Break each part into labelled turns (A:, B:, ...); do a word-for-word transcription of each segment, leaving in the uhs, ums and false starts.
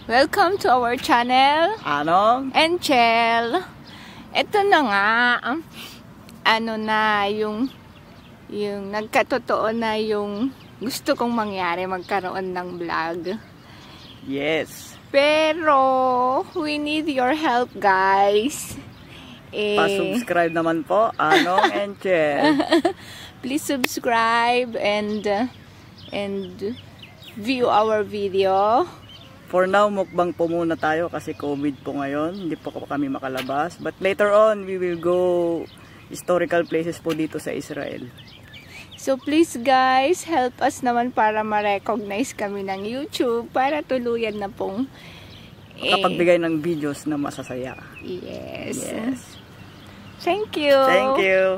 A: Welcome to our channel,
B: Anong?
A: and Chel. Ito na nga, ano na, yung, yung nagkatotoo na yung gusto kong mangyari, magkaroon ng vlog.
B: Yes.
A: Pero, we need your help, guys. Eh,
B: Pa-subscribe naman po, Anong and Chel.
A: Please subscribe and, uh, and view our video.
B: For now, mukbang po muna tayo kasi COVID po ngayon. Hindi po kami makalabas. But later on, we will go historical places po dito sa Israel.
A: So please guys, help us naman para ma-recognize kami ng YouTube para tuluyan na pong eh,
B: makapagbigay ng videos na masasaya.
A: Yes.
B: Yes.
A: Thank you.
B: Thank you.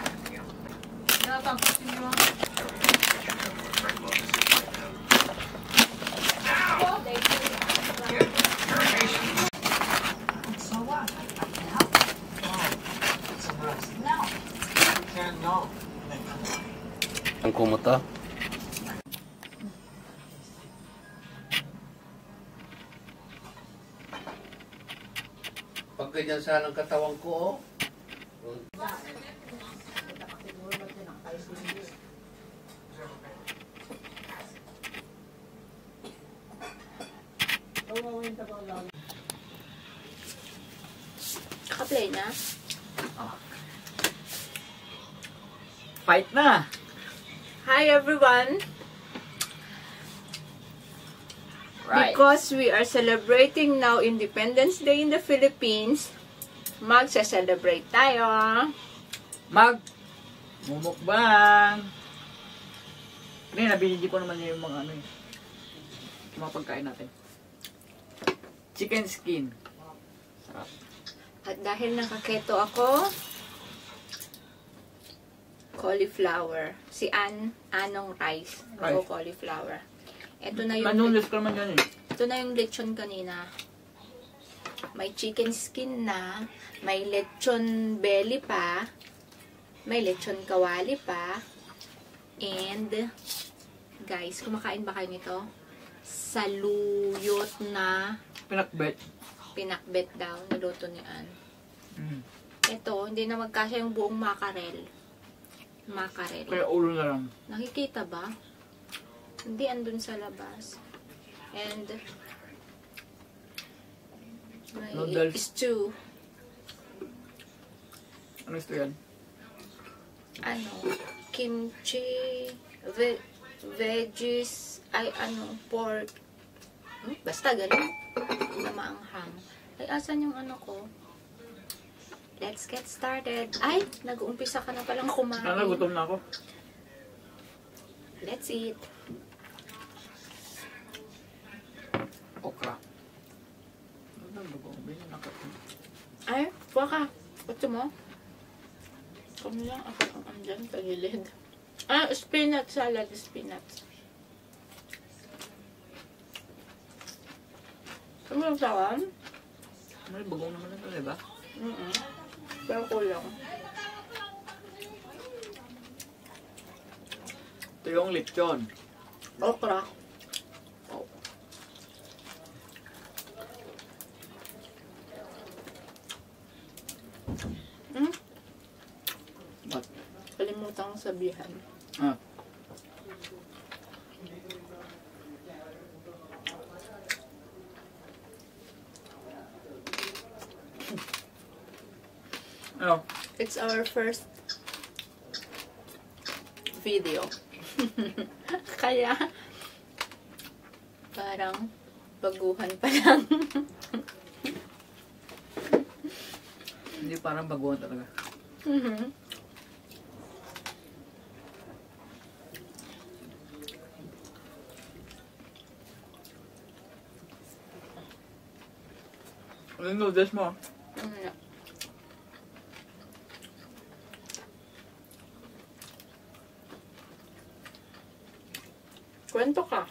C: Ang kumuta. Pag ganyan sana ang katawan ko, oh.
A: Naka-play na?
B: Oh. Fight na!
A: Hi everyone!
B: Right.
A: Because we are celebrating now Independence Day in the Philippines, magsa-celebrate tayo.
B: Mag! Mumukbang! Kanina, binili ko naman yung mga ano eh. Yung mga pagkain natin. Chicken skin. Sarap.
A: At dahil nakaketo ako, cauliflower. Si Ann, Anong rice. O
B: Rice.
A: cauliflower. Ito na yung
B: Manulis ko naman yan eh.
A: ito na yung lechon kanina. May chicken skin na, may lechon belly pa, may lechon kawali pa, and guys, kumakain ba kayo nito? Saluyot na
B: Pinakbet.
A: pinakbet daw, niluto ni Ann.
B: Mm.
A: Ito, hindi na magkasya yung buong makarel. Makarel.
B: Kaya ulo na lang.
A: Nakikita ba? Hindi andun sa labas. And may
B: Noodles.
A: stew.
B: Ano ito yan?
A: Ano? Kimchi, ve veggies, ay ano, pork. Hmm? Basta ganun. Na maanghang. Ay, asan yung ano ko? Let's get started. Ay, nag-uumpisa ka na palang kumain.
B: Sana, gutom na ako.
A: Let's eat.
B: Okra. Ano ba ba? Bili na ka.
A: Ay, buwa ka. Gusto mo? Kami lang ako ang andyan sa gilid. Ah, spinach salad, spinach. Ano yung sawan?
B: May bagong naman ito, diba?
A: Mm-mm. Pero kulang.
B: Ito yung lechon.
A: Okra.
B: Oh.
A: Hmm?
B: What?
A: Kalimutang sabihan.
B: Ah. Ano?
A: It's our first video. Kaya, parang baguhan pa lang.
B: Hindi parang baguhan talaga.
A: Mhm.
B: Ano yung noodles mo?
A: Ano na? Kwento ka.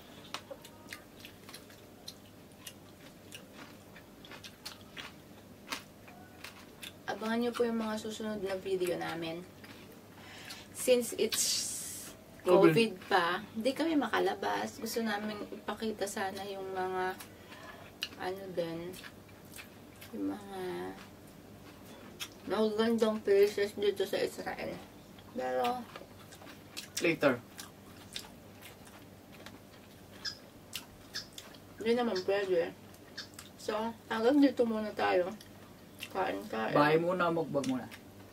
A: Abangan nyo po yung mga susunod na video namin. Since it's COVID pa, hindi kami makalabas. Gusto namin ipakita sana yung mga ano din, yung mga magagandang places dito sa Israel. Pero,
B: Later.
A: hindi naman pwede. So, hanggang dito muna tayo. Kain-kain.
B: Bahay muna, mukbang muna.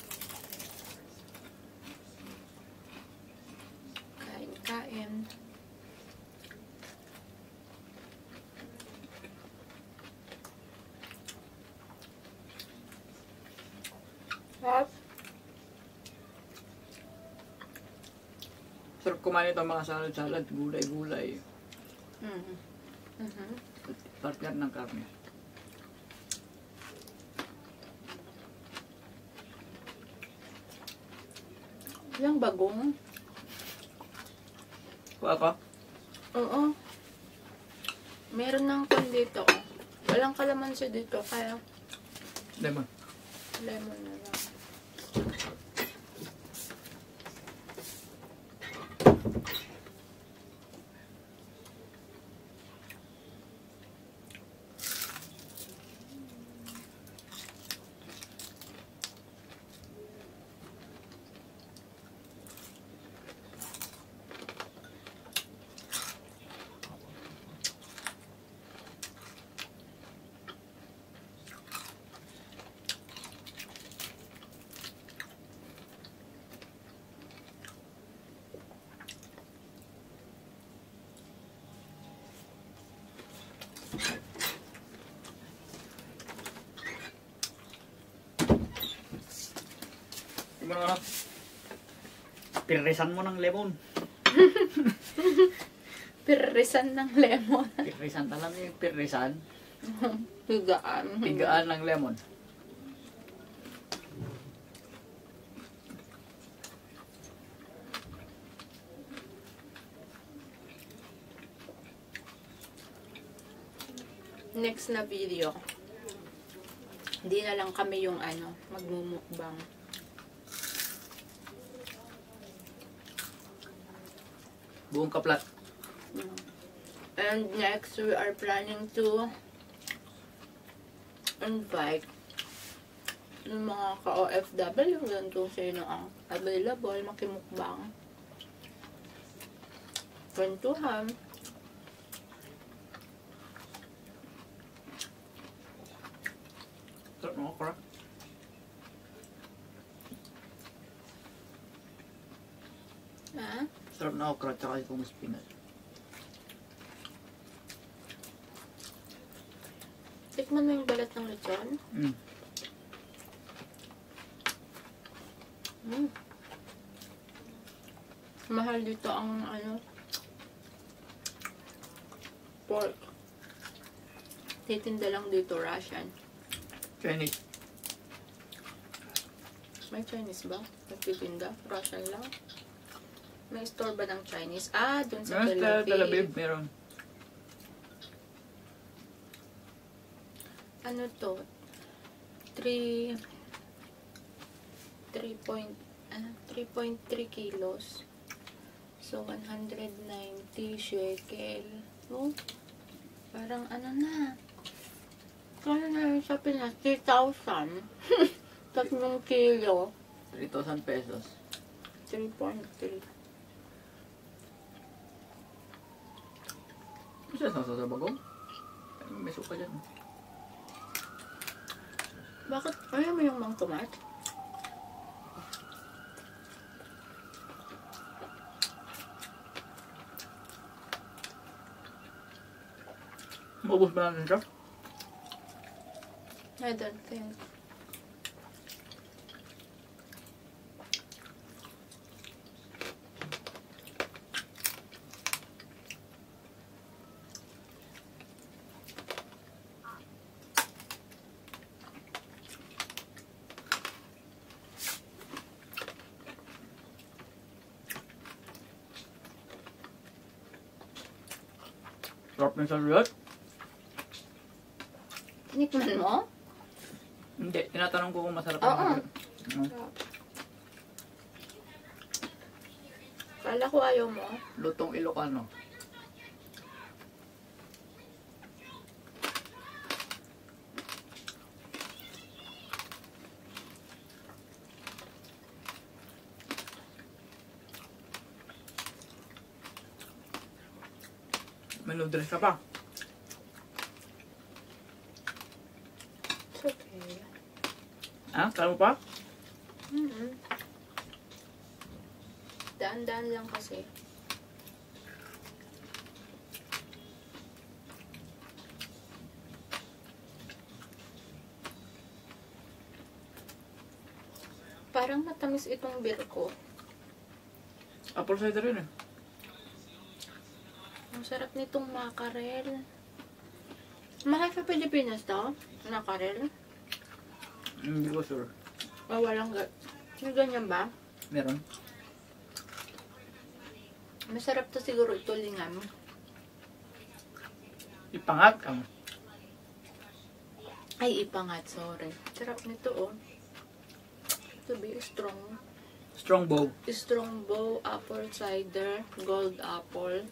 A: Kain-kain. Sarap.
B: Sarap kumain ito mga salad-salad, gulay-gulay.
A: Mm-hmm. Mm-hmm.
B: Partner ng karne.
A: Yung bagong.
B: Kuha ka?
A: Oo. Meron ng pan dito. Walang kalamansi dito, kaya
B: Lemon.
A: lemon na lang.
B: Tingnan mo na. Pirisan mo ng lemon.
A: Pirisan ng lemon.
B: Pirisan, alam niyo yung pirisan?
A: Pigaan.
B: Pigaan ng lemon.
A: Next na video, hindi na lang kami yung ano, magmumukbang.
B: Buong kaplat.
A: And next, we are planning to invite yung mga ka-O F W doon kung sino ang available, makimukbang. Kwentuhan.
B: Sarap ng okra.
A: Ah?
B: Sarap ng okra tsaka itong spinach.
A: Tikman mo yung balat ng lechon.
B: Mm.
A: Mm. Mahal dito ang ano, pork. Titinda lang dito Russian.
B: Chinese.
A: May Chinese ba? Nagtitinda? Russian lang? May store ba ng Chinese? Ah, dun sa
B: Meron
A: Tel
B: sa Tel
A: Aviv.
B: Aviv, meron.
A: Ano to? three three point ano, three point three kilos. So, one hundred ninety shekel. Oh, parang ano na. Kaya na yun sa Pinas, three thousand. Tatlong kilo.
B: three thousand pesos.
A: three point three.
B: Isa sa sa bagong? May suka dyan.
A: Bakit? Ayaw mo yung mang tomat?
B: Maubos ba natin siya?
A: I don't think.
B: Sarap ng saluyot?
A: Tikman mo?
B: Hindi, tinatanong ko kung masarap
A: Oo.
B: ng saluyot. No?
A: Kala ko ayaw mo.
B: Lutong Ilocano. Nanoodress ka pa.
A: It's okay.
B: Ah, kaya mo pa?
A: Mm-hmm. Daan-daan lang kasi. Parang matamis itong beer ko.
B: Apple cider yun eh.
A: Ang sarap nitong mackerel. Mahal sa Pilipinas to? Mackerel?
B: Hindi ko sure.
A: O walang ga... Yung ganyan ba?
B: Meron.
A: Masarap to siguro ito lingam.
B: Ipangat ka mo.
A: Ay, ipangat. Sorry. Sarap nito oh. To be strong.
B: Strong bow.
A: Strongbow, apple cider, gold apple,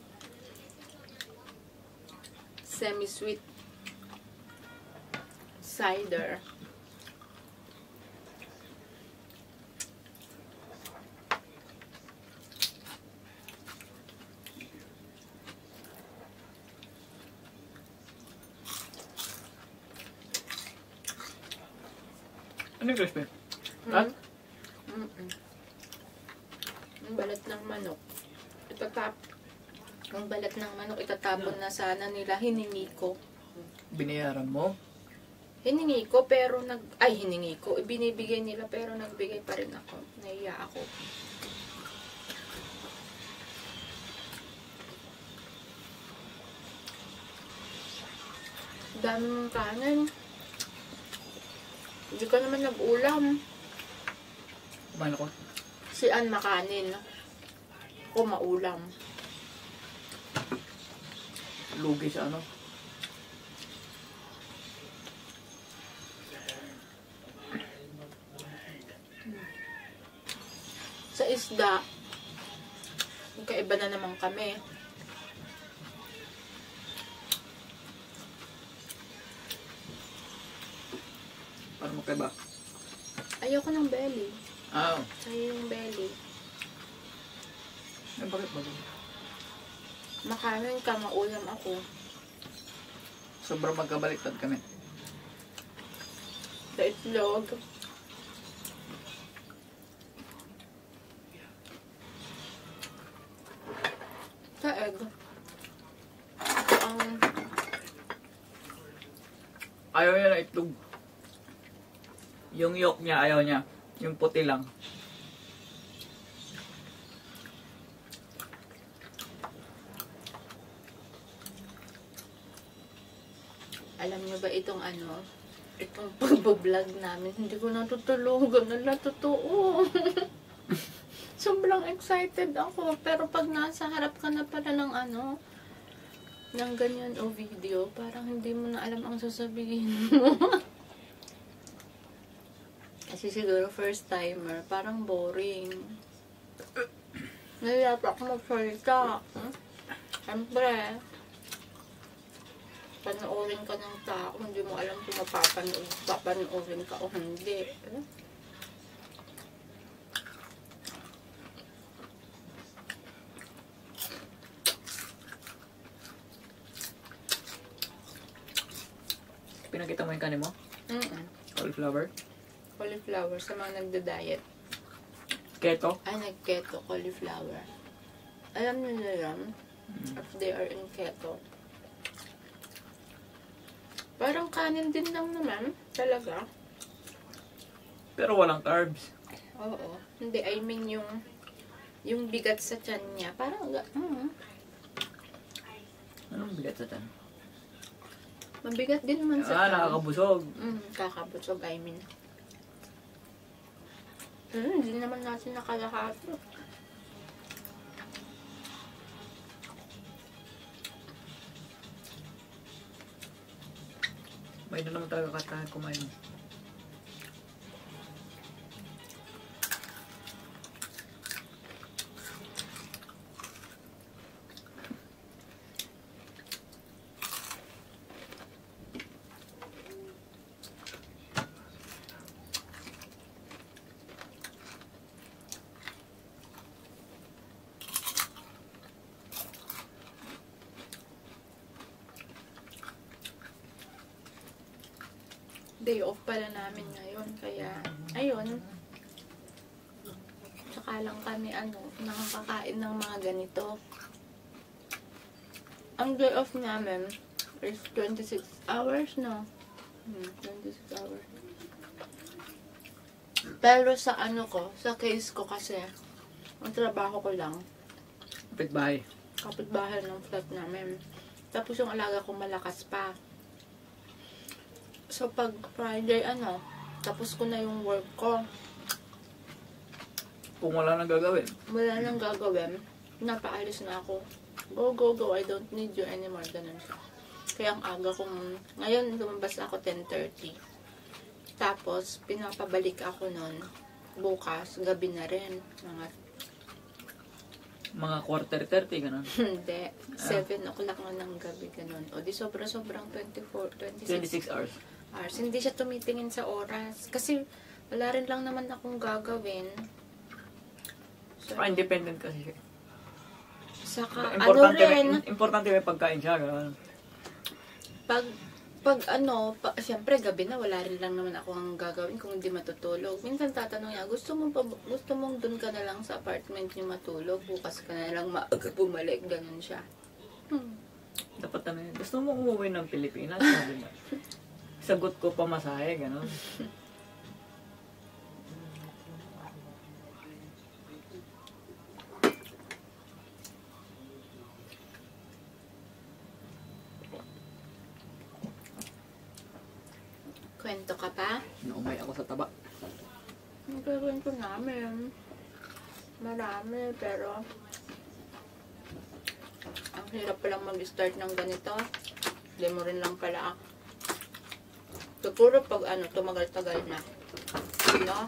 A: semi-sweet cider.
B: Ano yung crispy?
A: Hmm?
B: At?
A: Mm-mm. Ang balat ng manok. Itatap. Ang balat ng manok itatapon na sana nila. Hiningi ko.
B: Binayaran mo?
A: Hiningi ko pero nag... Ay, hiningi ko. Binibigay nila pero nagbigay pa rin ako. Naiya ako. Dami mong kanin. Hindi ka naman nag-ulam.
B: Kumain ako.
A: Si Ann makanin. Ako maulam.
B: Lugi sa ano.
A: Sa isda, magkaiba na naman kami.
B: Para mo kaya ba?
A: Ayoko ng belly.
B: Ah,
A: Sa'yo yung belly.
B: eh, bakit ba?
A: Makanin ka, maulam ako.
B: Sobrang magkabaliktad kami.
A: Sa itlog. Sa egg. Ang
B: Ayaw niya na itlog. Yung yolk niya, ayaw niya. Yung puti lang.
A: alam niyo ba itong ano, itong pag-vlog namin, hindi ko natutulugan na totoo. Sobrang excited ako, pero pag nasa harap ka na pala ng ano, ng ganyan o video, parang hindi mo na alam ang sasabihin mo. Kasi siguro first timer, parang boring. Nahiya pa ako magsalita. Hmm? Siyempre, panoorin ka ng tao, hindi mo alam kung mapapanood, papanoorin ka o hindi. Eh?
B: Pinakita mo yung kanin mo?
A: Mm-mm.
B: Cauliflower?
A: Cauliflower sa mga nagda-diet.
B: Keto?
A: Ay, nag-keto cauliflower. Alam nila yan, if they are in keto. Parang kanin din lang naman, talaga.
B: Pero walang carbs.
A: Oo. Hindi, I mean yung yung bigat sa tiyan niya. Parang, mm,
B: Anong bigat sa tiyan?
A: mabigat din naman sa
B: Ah,
A: tiyan.
B: nakakabusog.
A: Mm, kakabusog, I mean. Hmm, hindi naman natin nakalahati.
B: May na naman talaga katahan kumain.
A: day off pala namin ngayon. Kaya, ayun. Tsaka lang kami, ano, nakakakain ng mga ganito. Ang day off namin is twenty-six hours, no? Hmm, twenty-six hours. Pero sa ano ko, sa case ko kasi, ang trabaho ko lang,
B: Kapitbahay.
A: kapitbahay ng flat namin. Tapos yung alaga ko malakas pa. So pag Friday, ano, tapos ko na yung work ko,
B: Kung wala nang gagawin.
A: wala nang gagawin, napaalis na ako. Go, go, go, I don't need you anymore. Ganun siya. Kaya ang aga kong, ngayon lumabas ako ten thirty. Tapos, pinapabalik ako nun, bukas, gabi na rin. Mga,
B: Mga quarter thirty, ganun.
A: hindi, seven o'clock na ng gabi, ganun. O di sobra-sobrang twenty-four, twenty-six
B: twenty-six hours.
A: hours. Hindi siya tumitingin sa oras. Kasi, wala rin lang naman akong gagawin. So,
B: Ah, independent kasi siya.
A: saka, ano
B: Importante,
A: rin,
B: may, importante may pagkain siya, ganun.
A: pag pag ano, pa, siyempre gabi na wala rin lang naman ako ang gagawin kung hindi matutulog. Minsan tatanong niya, gusto mong pa, gusto mong doon ka na lang sa apartment niyo matulog, bukas ka na lang maaga bumalik, ganun siya. Hmm.
B: Dapat ano yun. Gusto mo umuwi ng Pilipinas? Sabi niya. Sagot ko pamasahe, ganun.
A: Kwento ka pa?
B: Naumay ako sa taba.
A: Ang kwento namin. Marami, pero ang hirap palang mag-start ng ganito. Hindi mo rin lang pala. Siguro pag ano, tumagal-tagal na. No?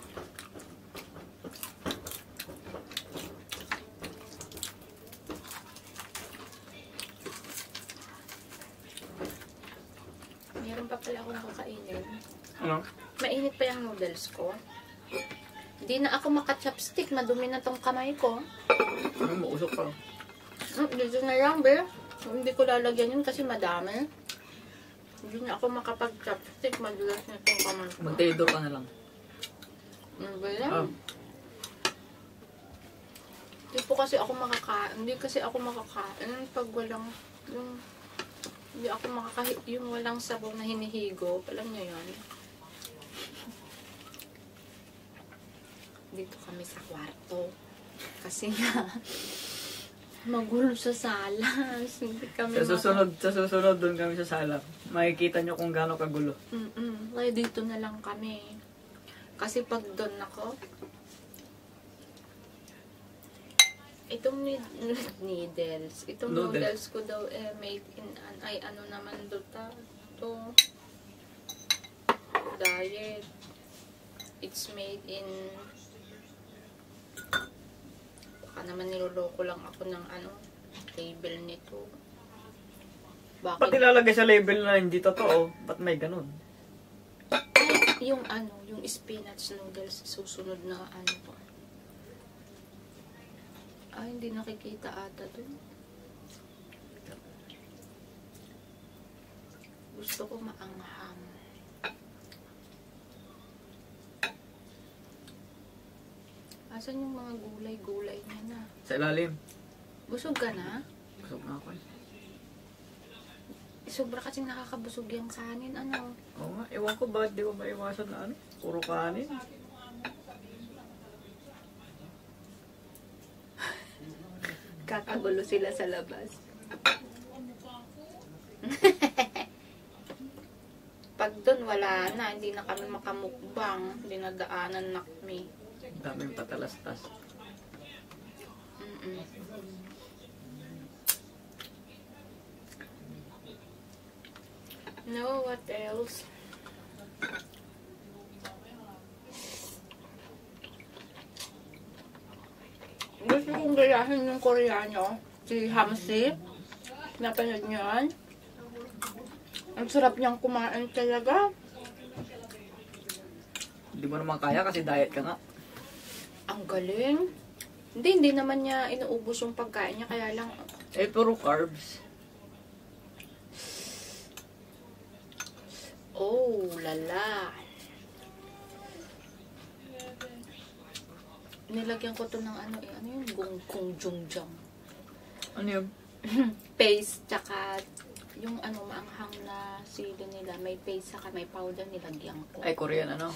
A: Meron pa pala akong kakainin.
B: Ano?
A: Mainit pa yung noodles ko. Hindi na ako maka-chopstick. Madumi na tong kamay ko.
B: Ano, mausok pa.
A: Mm, dito na lang, be. Hindi ko lalagyan yun kasi madami. Hindi na ako makapag-chopstick. Madulas na itong kamay ko.
B: Mag-tailor ka na lang.
A: Ano ba yan?
B: Ah.
A: Hindi po kasi ako makakain. Hindi kasi ako makakain pag walang yung hindi ako makakain yung walang sabaw na hinihigo. Alam niyo yun? Dito kami sa kwarto. Kasi nga magulo sa sala. Hindi kami
B: Sa susunod, sa susunod doon kami sa sala. Makikita nyo kung gaano kagulo.
A: Mm-mm. Kaya dito na lang kami. Kasi pag doon ako, itong need- needles, itong
B: Noodles.
A: noodles ko daw eh, made in, an- ay ano naman doon ta, to diet. It's made in, baka naman niloloko lang ako ng ano, label nito.
B: Ba't
A: Bakit?
B: ilalagay sa label na hindi totoo? Ba't may ganun?
A: Ay, yung ano, yung spinach noodles, susunod na ano ko. Ay, hindi nakikita ata dun. Gusto ko maanghang. Asan yung mga gulay-gulay niya na?
B: Sa ilalim.
A: Busog ka na?
B: Busog na ako eh.
A: Eh, sobra kasing nakakabusog yung kanin, ano?
B: Oo nga, ewan ko bakit di ko maiwasan na ano. Puro kanin.
A: Kakagulo sila sa labas. Pag doon, wala na. Hindi na kami makamukbang. Dinadaanan na kami.
B: Daming patalastas.
A: Mm-mm. No, what else? Gusto kong gayahin yung Koreano. Si Hamsi. Napanood niyo yan? Ang sarap niyang kumain talaga.
B: Hindi mo naman kaya kasi diet ka nga.
A: Ang galing. Hindi, hindi naman niya inuubos yung pagkain niya. Kaya lang,
B: Eh, puro carbs.
A: Oh, lala. Nilagyan ko to ng ano, eh, ano yung gongkong jungjang.
B: Ano yun?
A: Paste, tsaka yung ano, maanghang na sili nila. May paste, saka may powder nilagyan ko.
B: Ay, Korean ano?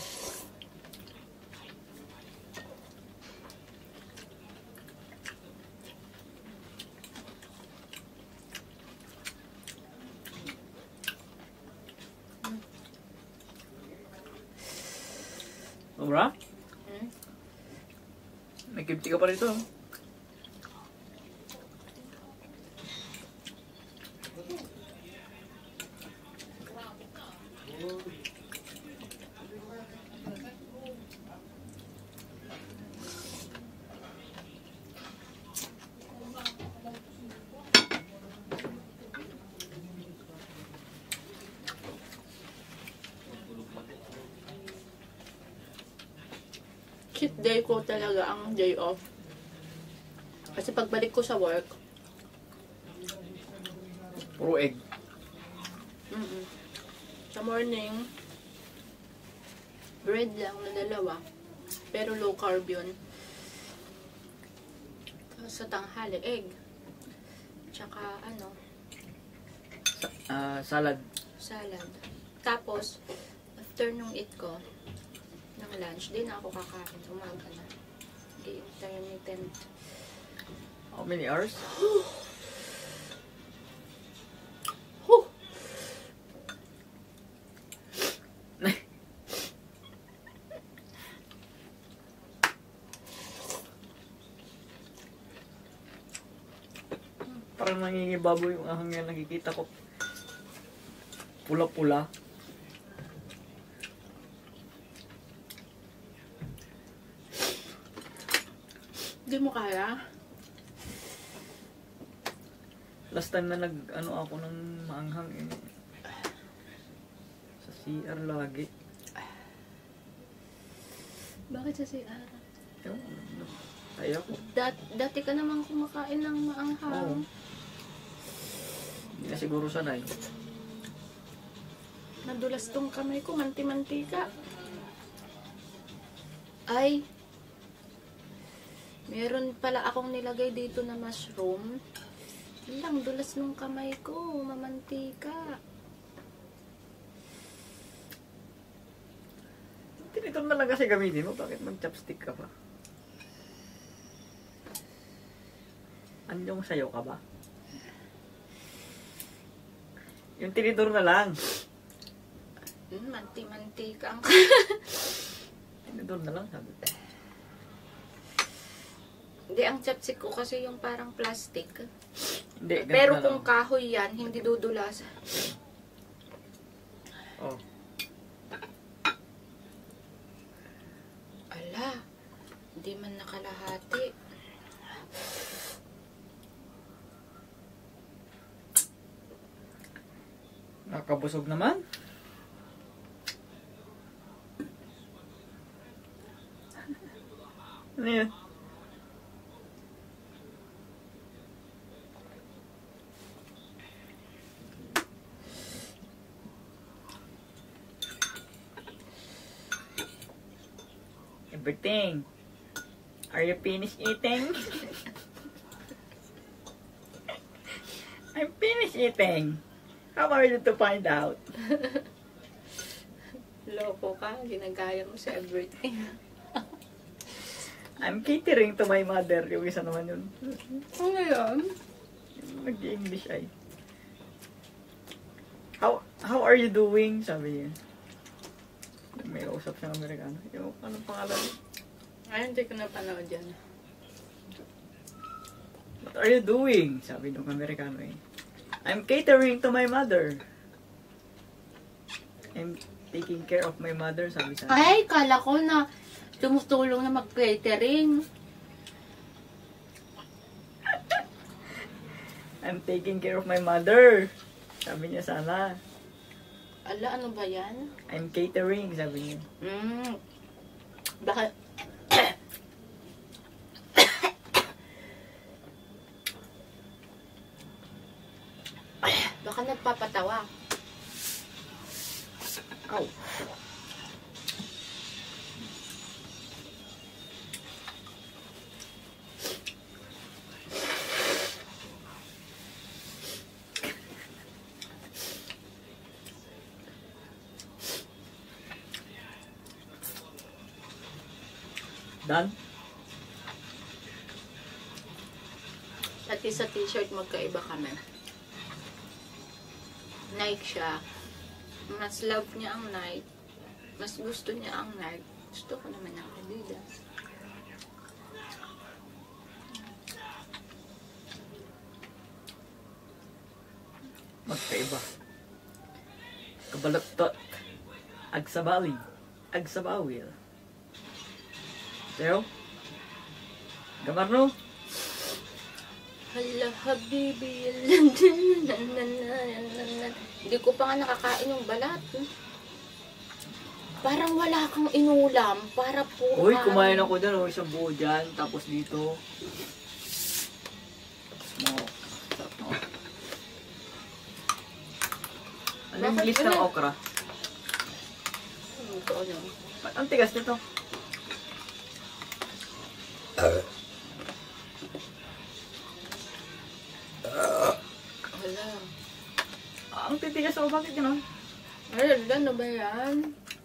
B: Sobra?
A: Hmm?
B: May kimchi ka pa rito.
A: Cheat day ko talaga ang day off. Kasi pagbalik ko sa work,
B: Puro egg.
A: mm sa morning, bread lang na dalawa. Pero low carb yun. Tapos sa tanghali, egg. Tsaka ano,
B: Sa- ah, salad.
A: salad. Tapos, after nung eat ko, ng lunch, di na ako kakain. Umaga na. Intermittent.
B: How many hours?
A: Huh!
B: Parang nangingibaboy yung ahang yan. Nakikita ko. Pula-pula.
A: Di mo kaya?
B: Last time na nag, ano ako ng maanghang eh. Sa C R lagi.
A: Bakit sa C R?
B: Yung, tayo ko.
A: Dat dati ka naman kumakain ng
B: Oo.
A: maanghang.
B: Hindi na siguro sanay.
A: Nadulas tong kamay ko, manti-mantika. Ay, meron pala akong nilagay dito na mushroom. Yun lang, dulas nung kamay ko, mamantika.
B: Tinitong na lang kasi gamitin mo. Bakit mag-chopstick ka pa? Anong sayo ka ba? Yung tinidor na lang.
A: Hmm, manti-mantika ang
B: Tinidor na lang, sabi ko.
A: Hindi, ang chopstick ko kasi yung parang plastic.
B: Hindi, ganito
A: Pero
B: na
A: kung
B: lang.
A: kahoy yan, hindi dudulas.
B: Oh.
A: Ala, hindi man nakalahati.
B: Nakabusog naman. Ano yun? Everything. Are you finished eating? I'm finished eating. How are you to find out?
A: Loko ka, ginagaya mo sa everything.
B: I'm catering to my mother. Yung isa naman yun.
A: Ano yun?
B: Nag-English ay. How how are you doing? Sabi niya. May kausap siyang Amerikano. Yung anong pangalan niya?
A: Ay, hindi ko napanood yan.
B: What are you doing? Sabi nung Amerikano eh. I'm catering to my mother. I'm taking care of my mother, sabi sa
A: Ay, kala ko na tumutulong na mag-catering.
B: I'm taking care of my mother. Sabi niya sana.
A: Ala, ano ba yan?
B: I'm catering, sabi niya.
A: Mm. Baka... Baka nagpapatawa.
B: Oh. Done?
A: At sa t-shirt magkaiba kami. Nike siya. Mas love niya ang Nike. Mas gusto niya ang Nike. Gusto ko naman ang Adidas.
B: Magkaiba. Kabalaktot. Agsabali. Agsabawil. Teo? Gamarno?
A: Hala, habibi. Hindi ko pa nga nakakain yung balat. Parang wala kang inulam. Para puro
B: Uy, kumain ako dyan. Uy, isang buo dyan. Tapos dito. Tapos mo. Sarap mo. Ano yung
A: Bakit
B: bilis ng
A: ganun?
B: okra?
A: Hmm, ito ano.
B: Ba't ang tigas nito?
A: Hala.
B: Ah, ang titigas ako. Bakit gano'n?
A: Ay, ano ba yan?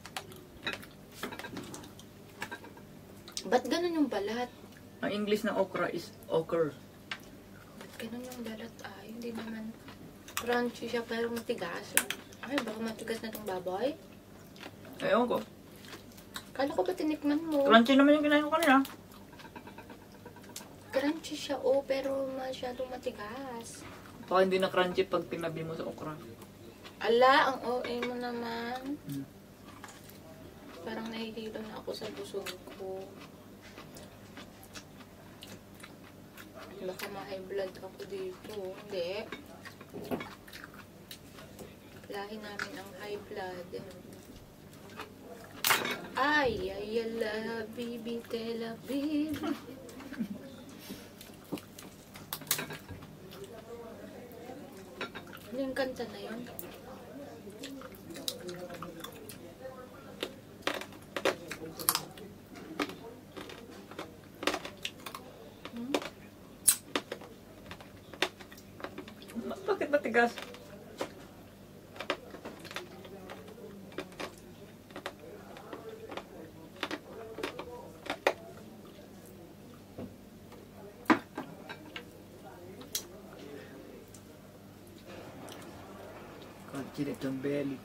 A: Ba't ganun yung balat?
B: Ang English ng okra is okra.
A: Ba't ganun yung balat? Ay, hindi naman. Crunchy siya pero matigas. Ay, baka matigas na itong baboy.
B: Ewan ko.
A: Kala ko ba tinikman mo?
B: Crunchy naman yung kinain ko kanina.
A: Crunchy siya, oh, pero masyadong matigas.
B: Baka hindi na crunchy pag tinabi mo sa okra.
A: Ala, ang O A mo naman.
B: Hmm.
A: Parang nahihilo na ako sa busog ko. Baka ma-high blood ako dito. Hindi. Lahi namin ang high blood. Ay, ay, ala, bibi, Tel Aviv. Ano yung kanta na yun? Hmm?
B: Ba- Bakit matigas? Crunchy nitong belly.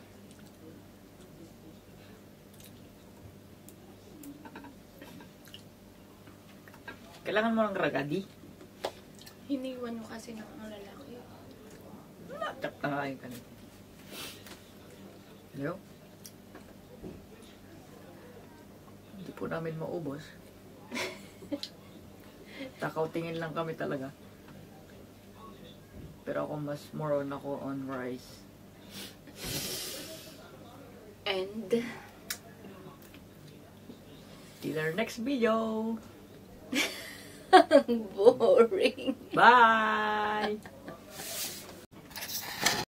B: Kailangan mo ng ragadi.
A: Hiniwan mo kasi ng ang lalaki.
B: Natap na kain ka nito. Hello? Hindi po namin maubos. Takaw tingin lang kami talaga. Pero ako mas more on ako on rice.
A: And,
B: Till our next video.
A: boring.
B: Bye!